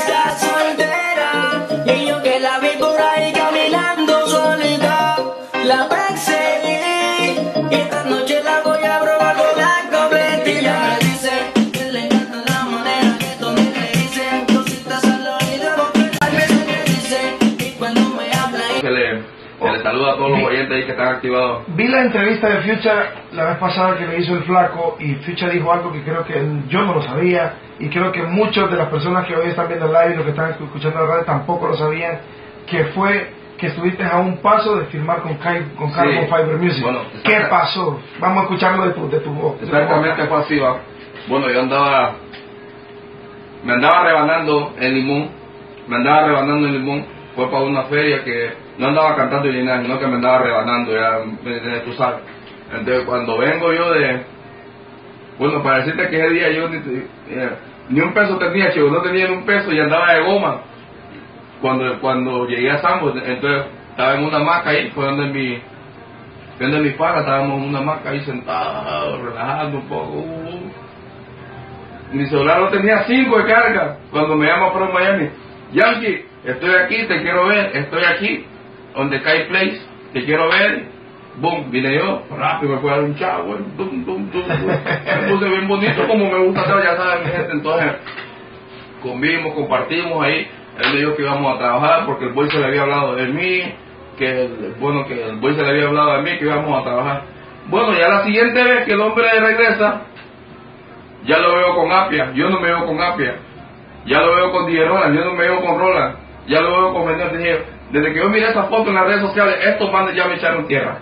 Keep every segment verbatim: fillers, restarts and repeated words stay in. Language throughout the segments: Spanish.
era soltera y yo que la vi por ahí caminando solita, la perseguí y esta noche la voy a probar con la completilla. Me dice que le encanta la manera que tú me dices cositas al oído porque a veces me dice y cuando me habla y... Se le, se le saluda a todos los oyentes ahí que están activados. Vi la entrevista de Future la vez pasada que le hizo el Flaco y Future dijo algo que creo que yo no lo sabía y creo que muchas de las personas que hoy están viendo el live y los que están escuchando la radio tampoco lo sabían, que fue que estuviste a un paso de firmar con, Kai, con Carbon sí. Fiber Music. Bueno, ¿qué pasó? Vamos a escucharlo de tu, de tu voz. Exactamente fue así, va. Bueno, yo andaba, me andaba rebanando el limón, me andaba rebanando el limón, fue para una feria que no andaba cantando ni nada, sino que me andaba rebanando, ya, tú sabes. Entonces cuando vengo yo de, bueno, para decirte que ese día yo ni, eh, ni un peso tenía, chico, no tenía ni un peso y andaba de goma. Cuando cuando llegué a Sambo, entonces estaba en una hamaca ahí, fue donde mi, donde mi pana, estábamos en una hamaca ahí sentados, relajando un poco. Uh, mi celular no tenía cinco de carga, cuando me llama Pro Miami, Yankee, estoy aquí, te quiero ver, estoy aquí, donde Kai Place, te quiero ver. Boom, vine yo, rápido me fui a dar un chavo, dum, dum, dum, me puse bien bonito como me gusta hacer, ya saben mi gente, entonces convivimos, compartimos ahí, él me dijo que íbamos a trabajar porque el boy se le había hablado de mí, que el, bueno, que el boy se le había hablado de mí, que íbamos a trabajar. Bueno, ya la siguiente vez que el hombre regresa, ya lo veo con Apia, yo no me veo con Apia, ya lo veo con D J Roland, yo no me veo con Roland, ya lo veo con Menor, dije, desde que yo miré esa foto en las redes sociales, estos bandes ya me echaron tierra.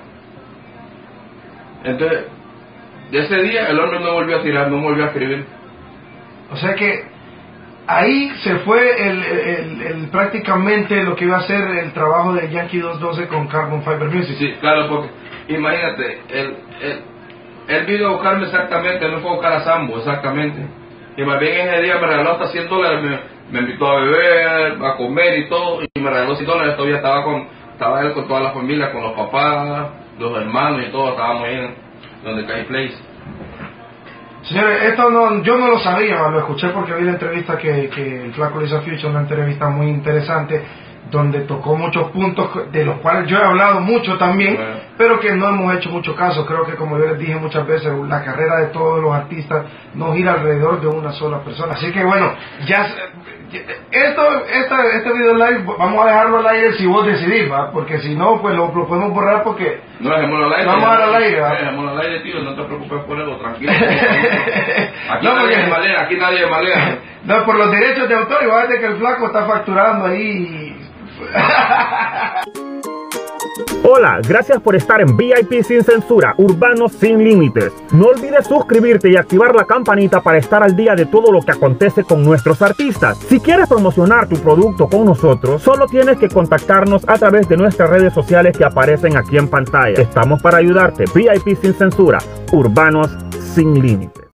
Entonces, de ese día el hombre no volvió a tirar, no volvió a escribir. O sea que ahí se fue el, el, el, prácticamente lo que iba a ser el trabajo de Yankee doscientos doce con Carbon Fiber Music. Sí, claro, porque imagínate, él, él, él vino a buscarme exactamente, no fue a buscar a Sambo, exactamente. Y más bien ese día me regaló hasta cien dólares, me, me invitó a beber, a comer y todo, y me regaló cien dólares, todavía estaba con, estaba él con toda la familia, con los papás, los hermanos y todo, estábamos ahí en donde Kai Place. Señores, esto no, yo no lo sabía, lo escuché porque vi la entrevista que, que el Flaco le hizo a Future, una entrevista muy interesante, donde tocó muchos puntos de los cuales yo he hablado mucho también, bueno, pero que no hemos hecho mucho caso. Creo que, como yo les dije muchas veces, la carrera de todos los artistas no gira alrededor de una sola persona. Así que bueno, ya esto, esta, este video live vamos a dejarlo al aire si vos decidís, ¿va? Porque si no, pues lo, lo podemos borrar porque no dejémoslo al aire, vamos a dejar al aire, ¿va? Dejémoslo al aire, tío, no te preocupes por eso, tranquilo. Aquí no, nadie porque, malea, aquí nadie malea. No, por los derechos de autor, igual de que el Flaco está facturando ahí. Hola, gracias por estar en V I P Sin Censura, Urbanos Sin Límites. No olvides suscribirte y activar la campanita para estar al día de todo lo que acontece con nuestros artistas. Si quieres promocionar tu producto con nosotros, solo tienes que contactarnos a través de nuestras redes sociales que aparecen aquí en pantalla. Estamos para ayudarte. V I P Sin Censura, Urbanos Sin Límites.